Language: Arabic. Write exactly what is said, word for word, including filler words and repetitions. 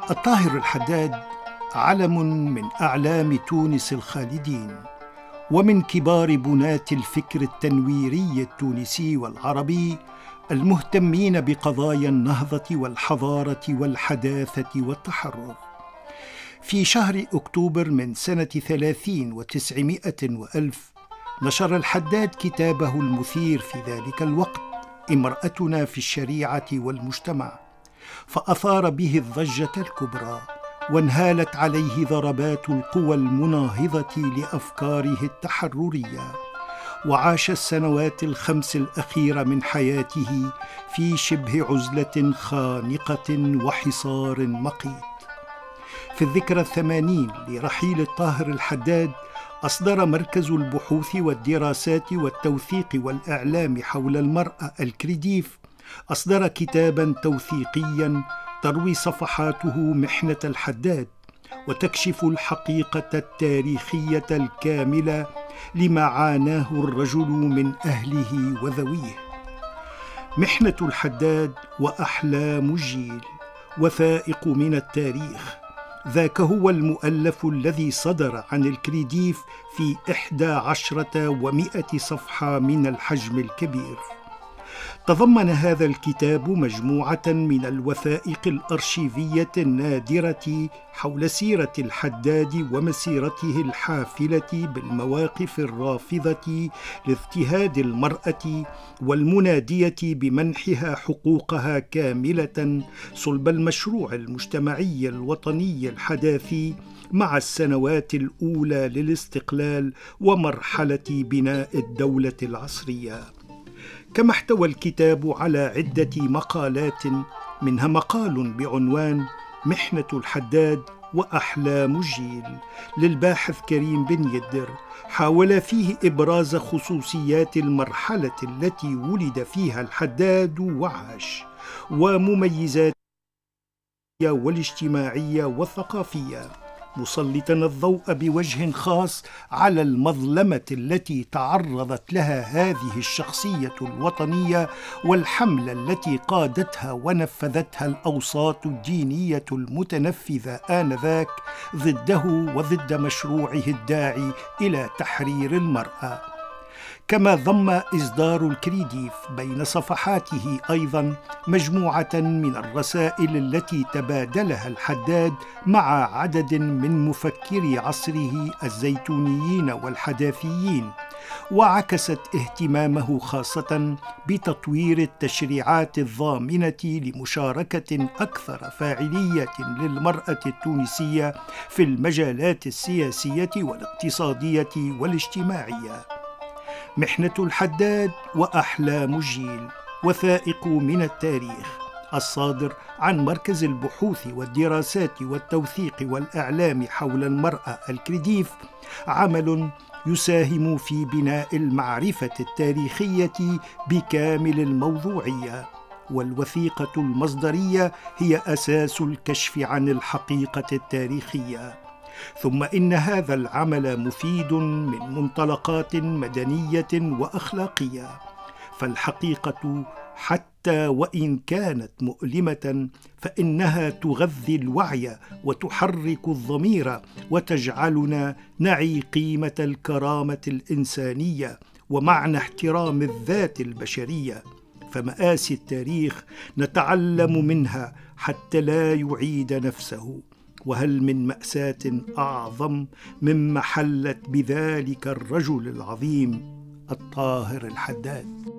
الطاهر الحداد علم من أعلام تونس الخالدين، ومن كبار بناة الفكر التنويري التونسي والعربي المهتمين بقضايا النهضة والحضارة والحداثة والتحرر. في شهر أكتوبر من سنة ثلاثين وتسعمائة وألف نشر الحداد كتابه المثير في ذلك الوقت امرأتنا في الشريعة والمجتمع، فأثار به الضجة الكبرى، وانهالت عليه ضربات القوى المناهضة لأفكاره التحررية، وعاش السنوات الخمس الأخيرة من حياته في شبه عزلة خانقة وحصار مقيت. في الذكرى الثمانين لرحيل الطاهر الحداد أصدر مركز البحوث والدراسات والتوثيق والإعلام حول المرأة الكريديف أصدر كتاباً توثيقياً تروي صفحاته محنة الحداد، وتكشف الحقيقة التاريخية الكاملة لما عاناه الرجل من أهله وذويه. محنة الحداد وأحلام الجيل، وثائق من التاريخ، ذاك هو المؤلف الذي صدر عن الكريديف في إحدى عشرة ومائة صفحة من الحجم الكبير. تضمن هذا الكتاب مجموعة من الوثائق الأرشيفية النادرة حول سيرة الحداد ومسيرته الحافلة بالمواقف الرافضة لاضطهاد المرأة والمنادية بمنحها حقوقها كاملة صلب المشروع المجتمعي الوطني الحداثي مع السنوات الأولى للاستقلال ومرحلة بناء الدولة العصرية. كما احتوى الكتاب على عدة مقالات، منها مقال بعنوان محنة الحداد وأحلام الجيل للباحث كريم بن يدر، حاول فيه إبراز خصوصيات المرحلة التي ولد فيها الحداد وعاش، ومميزاته والاجتماعية والثقافية، مسلطاً الضوء بوجه خاص على المظلمة التي تعرضت لها هذه الشخصية الوطنية والحملة التي قادتها ونفذتها الأوساط الدينية المتنفذة آنذاك ضده وضد مشروعه الداعي إلى تحرير المرأة. كما ضم إصدار الكريديف بين صفحاته أيضاً مجموعة من الرسائل التي تبادلها الحداد مع عدد من مفكري عصره الزيتونيين والحداثيين، وعكست اهتمامه خاصة بتطوير التشريعات الضامنة لمشاركة أكثر فاعلية للمرأة التونسية في المجالات السياسية والاقتصادية والاجتماعية. محنة الحداد وأحلام الجيل، وثائق من التاريخ، الصادر عن مركز البحوث والدراسات والتوثيق والإعلام حول المرأة الكريديف، عمل يساهم في بناء المعرفة التاريخية بكامل الموضوعية، والوثيقة المصدرية هي أساس الكشف عن الحقيقة التاريخية. ثم إن هذا العمل مفيد من منطلقات مدنية وأخلاقية، فالحقيقة حتى وإن كانت مؤلمة فإنها تغذي الوعي وتحرك الضمير، وتجعلنا نعي قيمة الكرامة الإنسانية ومعنى احترام الذات البشرية. فمآسي التاريخ نتعلم منها حتى لا يعيد نفسه، وهل من مأساة أعظم مما حلت بذلك الرجل العظيم الطاهر الحداد؟